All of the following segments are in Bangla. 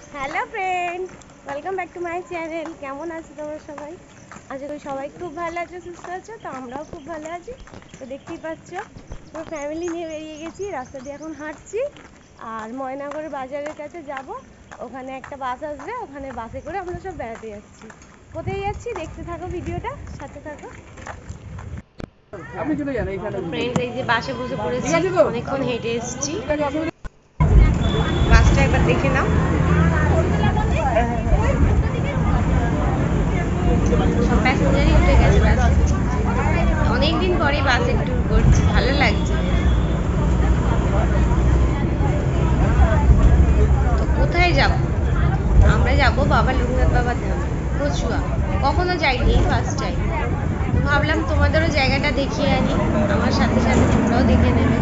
Hello friends, welcome back to my channel. কেমন আছো তোমরা সবাই? আশা করি সবাই খুব ভালো আছো, সুস্থ আছো। তো আমরাও খুব ভালো আছি। তো দেখতেই পাচ্ছ, পুরো ফ্যামিলি নিয়ে বেরিয়ে গেছি। রাস্তা দিয়ে এখন হাঁটছি আর ময়নাগড়ের বাজারের কাছে যাব। ওখানে একটা বাস আসবে, ওখানে বাসে করে আমরা সব বেড়াতে যাচ্ছি। কোথায় যাচ্ছি দেখতে থাকো, ভিডিওটা সাথে থাকো। ফ্রেন্ডস, এই যে বাসে বসে পড়েছি, অনেকক্ষণ হেঁটে এসেছি। বাসটা একবার দেখে নাও। সব প্যাসেঞ্জারই উঠে গেছে বাসে। অনেকদিন পরে বাসে ট্যুর করছি, ভালো লাগছে। তো কোথায় যাব? আমরা যাব বাবা লোকনাথ বাবার ধাম, কচুয়া। কখনো যাইনি, ফার্স্ট টাইম। তো ভাবলাম তোমাদেরও জায়গাটা দেখিয়ে আনি, আমার সাথে সাথে তোমরাও দেখে নেবে।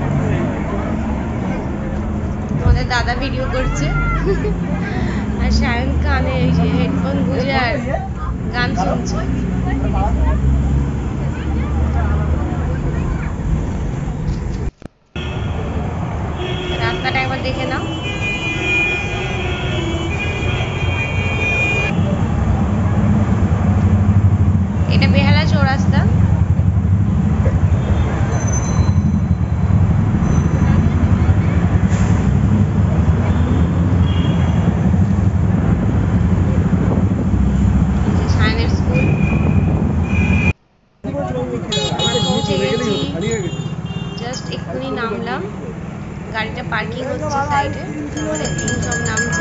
তোমাদের দাদা ভিডিও করছে আর সায়ন কানে ওই যে হেডফোন গুঁজে আর গান শুনছে। রাস্তাটা একবার দেখে নাও। এটা বেহালা চৌরাস্তা। সায়নের স্কুল। আমরা পৌঁছে গেছি, জাস্ট এক্ষুনি নামলাম। গাড়িটা পার্কিং হচ্ছে সাইডে, আমাদের টিম সব নামছে।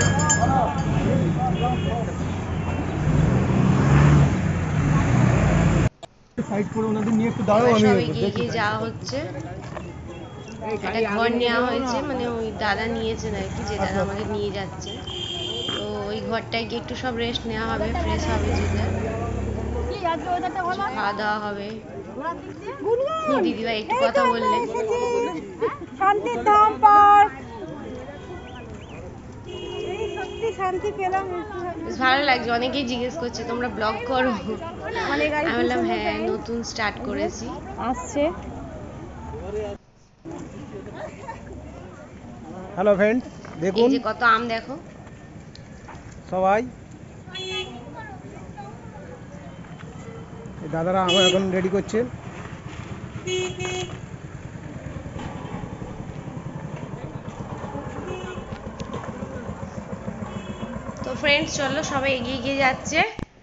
সব এগিয়ে এগিয়ে যাওয়া হচ্ছে। একটা ঘর নেওয়া হয়েছে, মানে ওই দাদা নিয়েছেন আর কি, যে দাদা আমাদের নিয়ে যাচ্ছে। তো ওই ঘরটায় গিয়ে একটু সব রেস্ট নেওয়া হবে, ফ্রেশ হবে, যেটা খাওয়া দাওয়া হবে। দিদিভাই একটু কথা বললেন। বেশ ভালো লাগছে। অনেকেই জিজ্ঞেস করছে তোমরা ব্লগ করো। আমি বললাম হ্যাঁ, নতুন স্টার্ট করেছি। আসছে। হ্যালো ফ্রেন্ড, দেখুন এই যে কত আম দেখো সবাই। দাদারা আমার এখন রেডি করছে। তো ফ্রেন্ডস, চলো সবাই এগিয়ে এগিয়ে যাচ্ছে।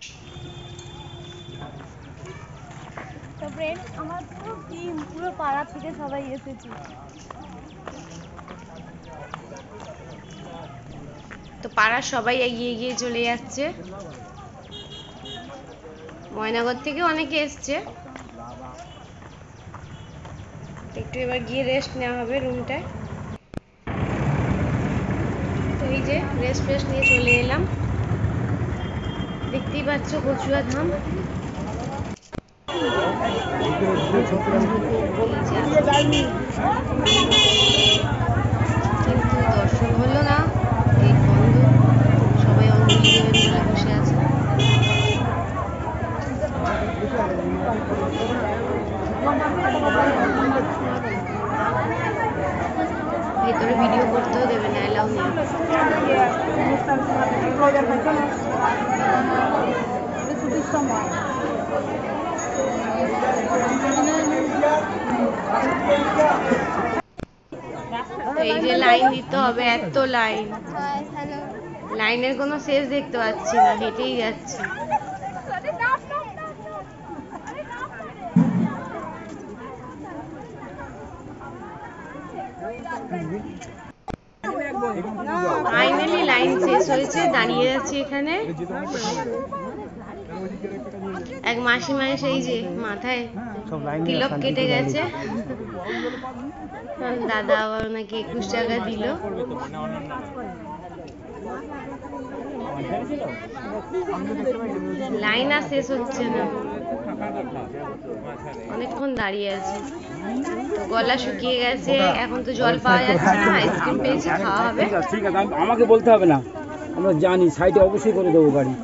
তো ফ্রেন্ডস, আমার পুরো টিম, পুরো পাড়া থেকে সবাই এসেছি। তো পাড়ার সবাই এগিয়ে এগিয়ে চলে যাচ্ছে। ময়নাগর থেকে অনেকে এসছে। একটু এবার গিয়ে রেস্ট নেওয়া হবে রুমটায়। তো এই যে রেস্ট ফ্রেস্ট নিয়ে চলে এলাম। দেখতেই পাচ্ছ কচুয়া ধাম। কিন্তু দর্শন হলো না, গেট বন্ধ। সবাই অঞ্জলি দেবেন বলে বসে আছে। ভেতরে ভিডিও করতেও দেবে না, এলাও নেই। এই যে লাইন দিতে হবে, এত লাইন, লাইনের কোনো শেষ দেখতে পাচ্ছি না, হেঁটেই যাচ্ছি। ফাইনালি লাইন শেষ হয়েছে, দাঁড়িয়ে আছি এখানে। এক মাসিমা এসে এই যে মাথায় তিলক কেটে গেছে। দাদা আবার ওনাকে 21 টাকা দিল। লাইন আর শেষ হচ্ছে না, অনেকক্ষণ দাঁড়িয়ে আছি। তো গলা শুকিয়ে গেছে, এখন তো জল পাওয়া যাচ্ছে না। আইসক্রিম পেয়েছি, খাওয়া হবে। ঠিক আছে, আমাকে বলতে হবে না, আমরা জানি। সাইডে অবশ্যই করে দেবো গাড়ি।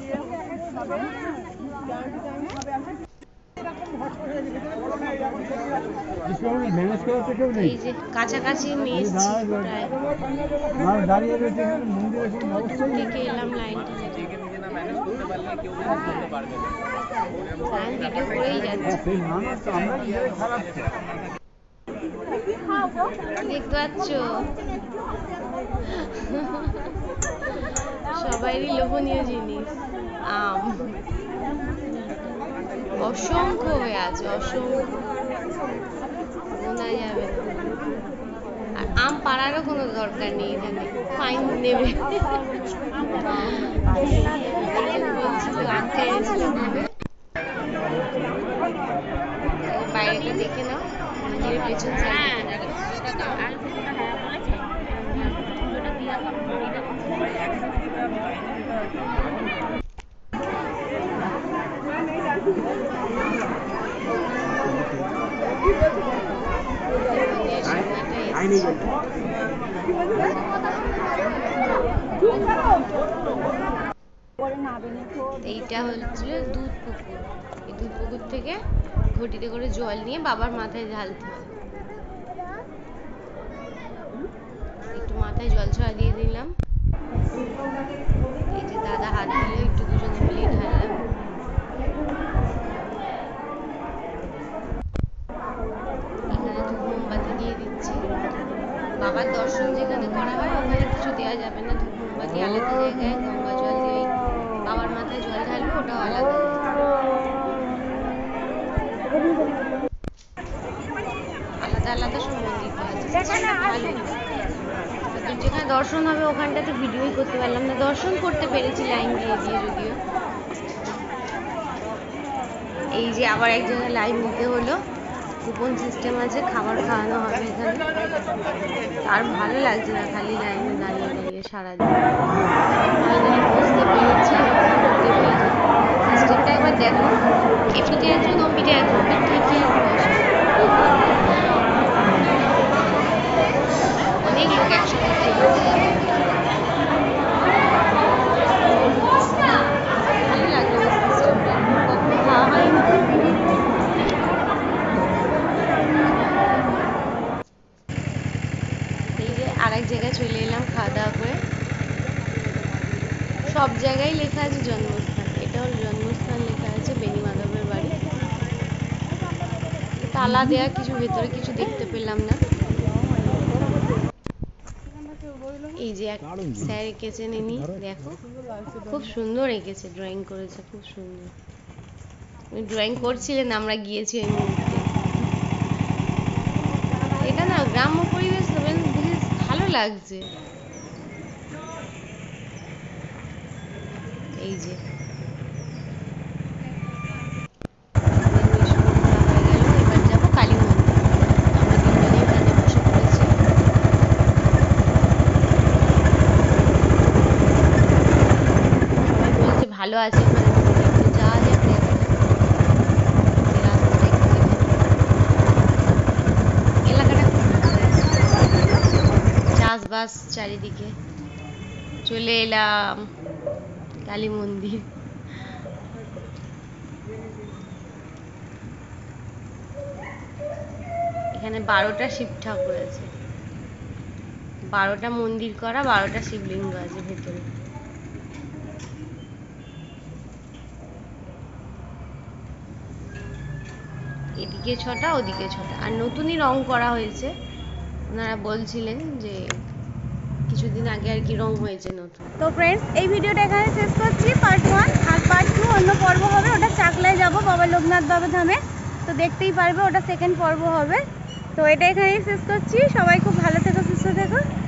এই যে কাছাকাছি মিশছি প্রায়, দূর থেকে এলাম লাইনটা ভিডিও করেই যাচ্ছে। দেখতে পাচ্ছ সবারই লোভনীয় জিনিস আম, অসংখ্য হয়ে আছে, অসংখ্য গোনা যাবে না। আর আম পাড়ারও কোনো দরকার নেই, এখানে ফাইন নেবে। বলছিল আনতে এনেছিল নেবে। বাইরেটা দেখে নাও, মন্দিরের পেছন সাইডে। এইটা হচ্ছে দুধ পুকুর। এই দুধ পুকুর থেকে ঘটিতে করে জল নিয়ে বাবার মাথায় ঢালতে হয়। একটু মাথায় জল ছড়া দিয়ে দিলাম। এই যে দাদা হাত দিল, একটু দুজনে মিলে ঢাললাম। এখানে ধূপ মোমবাতি দিয়ে দিচ্ছি। বাবার দর্শন যেখানে করা হয় ওখানে কিছু দেওয়া যাবে না, ধূপ মোমবাতি আলাদা জায়গায়, গঙ্গা জল দিয়ে বাবার মাথায় জল ঢালবো, ওটাও আলাদা। আলাদা আলাদা সব মন্দির আছে, ভালো। যেখানে দর্শন হবে ওখানটাতে ভিডিওই করতে পারলাম না, দর্শন করতে পেরেছি লাইন দিয়ে দিয়ে যদিও। এই যে আবার এক জায়গায় লাইন দিতে হলো, কুপন সিস্টেম আছে, খাবার খাওয়ানো হবে এখানে। আর ভালো লাগছে না খালি লাইনে দাঁড়িয়ে দাঁড়িয়ে সারাদিন। বুঝতে পেরেছি সিস্টেমটা, একবার দেখো। এপিঠে একজন, ওপিঠে একজন, ঠিকই অনেক লোক একসাথে ভালো লাগলো সিস্টেমটা, কখনো খাওয়া হয়নি। এই যে আরেক জায়গায় চলে এলাম খাওয়া দাওয়া করে। সব জায়গায় লেখা আছে জন্মস্থান, এটা ওর জন্মস্থান লেখা আছে, বেনি মাধবের বাড়ি। তালা দেয়া, কিছু ভেতরে কিছু দেখতে পেলাম না। এই যে এক স্যার এঁকেছেন, ইনি দেখো খুব সুন্দর এঁকেছে, ড্রয়িং করেছে খুব সুন্দর। উনি ড্রয়িং করছিলেন, আমরা গিয়েছি ওই মুহূর্তে। এটা না গ্রাম্য পরিবেশ তো বেশ ভালো লাগছে। এই যে এবার যাবো কালী মন্দির। আমরা তিনজনেই কাজে বসে পড়েছি। সবাই বলছে ভালো আছে এখানে, যাওয়া যাক, রাস্তাটা একটু এলাকাটা চাষবাস চারিদিকে। চলে এলাম কালী মন্দির। এখানে 12টা শিব ঠাকুর আছে, 12টা মন্দির করা, 12টা শিবলিঙ্গ আছে ভেতরে। এদিকে 6টা, ওদিকে 6টা। আর নতুনই রং করা হয়েছে, ওনারা বলছিলেন যে কিছুদিন আগে আর কি রং হয়েছে নতুন। তো ফ্রেন্ডস, এই ভিডিওটা এখানে শেষ করছি, পার্ট 1। আর পার্ট 2 অন্য পর্ব হবে, ওটা চাকলায় যাব বাবা লোকনাথ বাবা ধামে, তো দেখতেই পারবে, ওটা সেকেন্ড পর্ব হবে। তো এটা এখানেই শেষ করছি। সবাই খুব ভালো থেকো, সুস্থ থেকো।